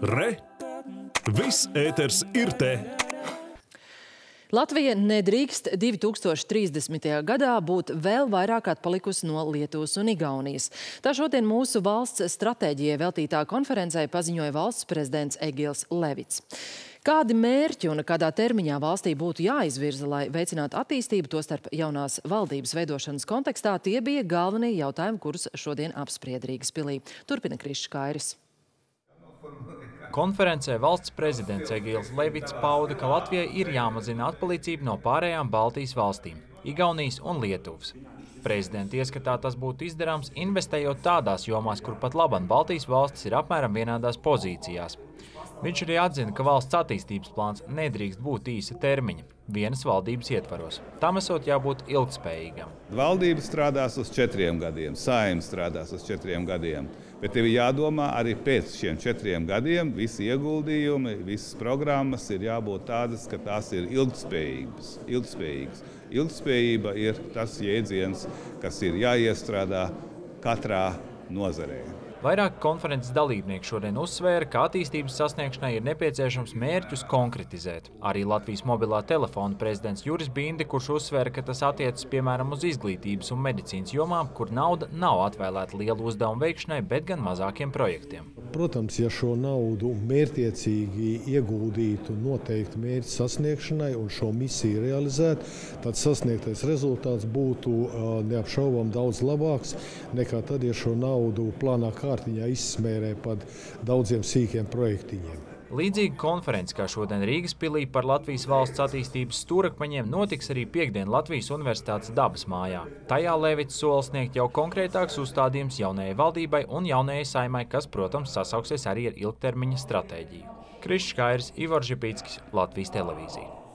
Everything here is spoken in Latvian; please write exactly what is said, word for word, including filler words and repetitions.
Re! Viss ēters ir te! Latvija nedrīkst divi tūkstoši trīsdesmitajā gadā būt vēl vairāk atpalikusi no Lietuvas un Igaunijas. Tā šodien mūsu valsts stratēģijai veltītā konferencē paziņoja valsts prezidents Egils Levits. Kādi mērķi un kādā termiņā valstī būtu jāizvirza, lai veicinātu attīstību, tostarp jaunās valdības veidošanas kontekstā, tie bija galvenie jautājumi, kurus šodien apspried Rīgas pilī. Turpina Krišs Kairis. Konferencē valsts prezidents Egils Levits pauda, ka Latvijai ir jāmazina atpalīdzība no pārējām Baltijas valstīm – Igaunijas un Lietuvas. Prezidenta ieskatā tas būtu izdarāms, investējot tādās jomās, kur pat laban Baltijas valstis ir apmēram vienādās pozīcijās. Viņš arī atzina, ka valsts attīstības plāns nedrīkst būt īsa termiņa, vienas valdības ietvaros. Tam esot jābūt ilgtspējīgam. Valdība strādās uz četriem gadiem, Saeima strādās uz četriem gadiem, bet tev jādomā arī pēc šiem četriem gadiem visi ieguldījumi, visas programmas ir jābūt tādas, ka tās ir ilgtspējīgas. ilgtspējīgas. Ilgtspējība ir tas jēdziens, kas ir jāiestrādā katrā nozarē. Vairāk konferences dalībnieki šodien uzsvēra, ka attīstības sasniegšanai ir nepieciešams mērķus konkretizēt. Arī Latvijas mobilā telefona prezidents Juris Bindi, kurš uzsvēra, ka tas attiecas piemēram uz izglītības un medicīnas jomām, kur nauda nav atvēlēta lielu uzdevumu veikšanai, bet gan mazākiem projektiem. Protams, ja šo naudu mērķtiecīgi ieguldītu noteikti mērķu sasniegšanai un šo misiju realizēt, tad sasniegtais rezultāts būtu neapšaubām daudz labāks nekā tad, ja šo naudu plānā kārtiņā izsmērē pat daudziem sīkiem projektiņiem. Līdzīga konference, kā šodien Rīgas pilī par Latvijas valsts attīstības stūrakmeņiem, notiks arī piekdien Latvijas Universitātes dabas mājā. Tajā Levits sola sniegt jau konkrētāks uzstādījums jaunajai valdībai un jaunajai Saeimai, kas, protams, sasauksies arī ar ilgtermiņa stratēģiju. Krišs Kairis, Ivars Žipīckis, Latvijas televīzija.